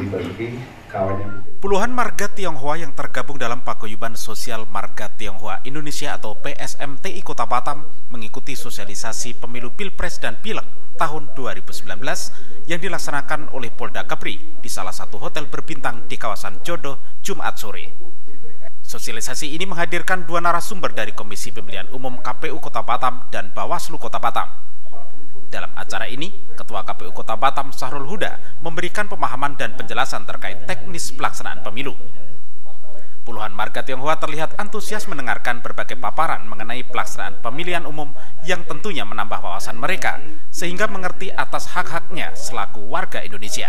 bagi kawannya. Puluhan marga Tionghoa yang tergabung dalam Paguyuban Sosial Marga Tionghoa Indonesia atau PSMTI Kota Batam mengikuti sosialisasi pemilu Pilpres dan Pileg tahun 2019 yang dilaksanakan oleh Polda Kepri di salah satu hotel berbintang di kawasan Jodoh, Jumat sore. Sosialisasi ini menghadirkan dua narasumber dari Komisi Pemilihan Umum KPU Kota Batam dan Bawaslu Kota Batam. Dalam acara ini, Ketua KPU Kota Batam Sahrul Huda memberikan pemahaman dan penjelasan terkait teknis pelaksanaan pemilu. Puluhan marga Tionghoa terlihat antusias mendengarkan berbagai paparan mengenai pelaksanaan pemilihan umum yang tentunya menambah wawasan mereka, sehingga mengerti atas hak-haknya selaku warga Indonesia.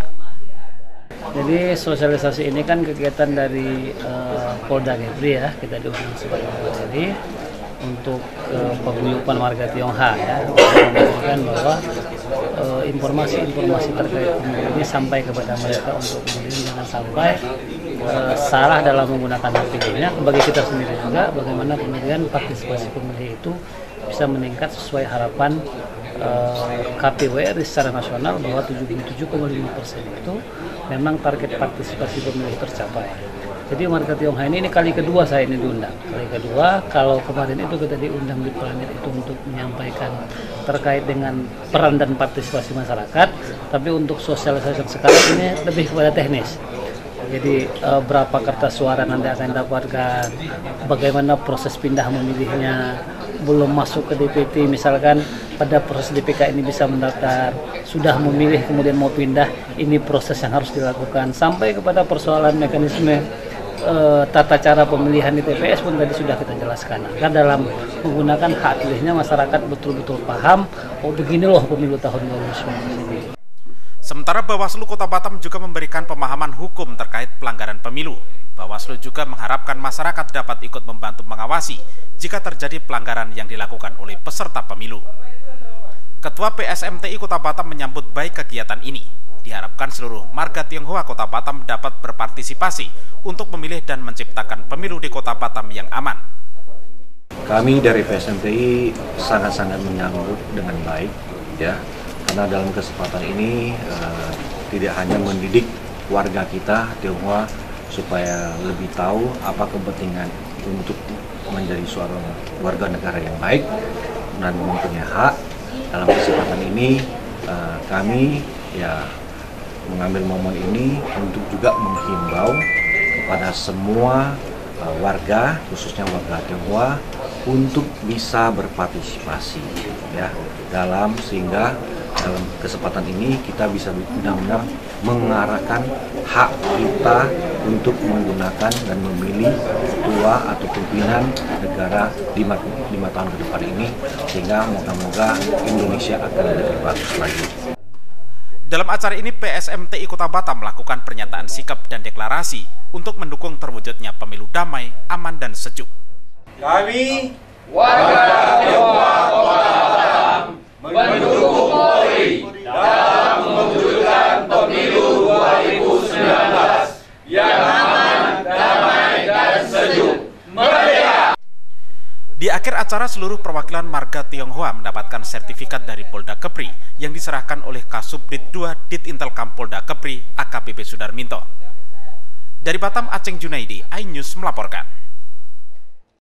Jadi sosialisasi ini kan kegiatan dari Polda Kepri ya, kita diundang sebagai Polri untuk paguyuban warga Tionghoa ya, memastikan bahwa informasi-informasi terkait pemilu ini sampai kepada mereka untuk kemudian jangan sampai salah dalam menggunakan hak pilihnya. Bagi kita sendiri juga bagaimana kemudian partisipasi pemilih itu bisa meningkat sesuai harapan KPU RI secara nasional bahwa 77,5% itu memang target partisipasi pemilih tercapai. Jadi warga Tionghoa ini kali kedua saya ini diundang. Kali kedua, kalau kemarin itu kita diundang di Planet itu untuk menyampaikan terkait dengan peran dan partisipasi masyarakat, tapi untuk sosialisasi sekarang ini lebih kepada teknis. Jadi berapa kertas suara nanti akan dapatkan, bagaimana proses pindah memilihnya, belum masuk ke DPT misalkan pada proses DPK ini bisa mendaftar, sudah memilih kemudian mau pindah, ini proses yang harus dilakukan, sampai kepada persoalan mekanisme tata cara pemilihan di TPS pun tadi sudah kita jelaskan. Agar dalam menggunakan hak pilihnya masyarakat betul-betul paham, oh begini loh pemilu tahun 2019 ini. Sementara Bawaslu Kota Batam juga memberikan pemahaman hukum terkait pelanggaran pemilu. Bawaslu juga mengharapkan masyarakat dapat ikut membantu mengawasi jika terjadi pelanggaran yang dilakukan oleh peserta pemilu. Ketua PSMTI Kota Batam menyambut baik kegiatan ini. Diharapkan seluruh marga Tionghoa Kota Batam dapat berpartisipasi untuk memilih dan menciptakan pemilu di Kota Batam yang aman. Kami dari PSMTI sangat-sangat menyambut dengan baik, ya, karena dalam kesempatan ini tidak hanya mendidik warga kita Tionghoa supaya lebih tahu apa kepentingan untuk menjadi seorang warga negara yang baik dan mempunyai hak. Dalam kesempatan ini kami ya mengambil momen ini untuk juga menghimbau kepada semua warga, khususnya warga Tionghoa, untuk bisa berpartisipasi ya sehingga dalam kesempatan ini kita bisa benar-benar mengarahkan hak kita untuk menggunakan dan memilih ketua atau pimpinan negara 5 tahun ke depan ini, sehingga moga-moga Indonesia akan lebih bagus lagi. Dalam acara ini PSMTI Kota Batam melakukan pernyataan sikap dan deklarasi untuk mendukung terwujudnya pemilu damai, aman, dan sejuk. Kami warga Tionghoa Kota Batam mendukung Polri dalam mewujudkan pemilu 2019 yang aman, damai, dan sejuk. Merdeka! Di akhir acara, seluruh perwakilan marga Tionghoa mendapatkan sertifikat dari Polda Kepri yang diserahkan oleh Kasubdit 2 Ditintelkam Polda Kepri AKBP Sudarminto. Dari Batam, Aceng Junaidi, iNews melaporkan.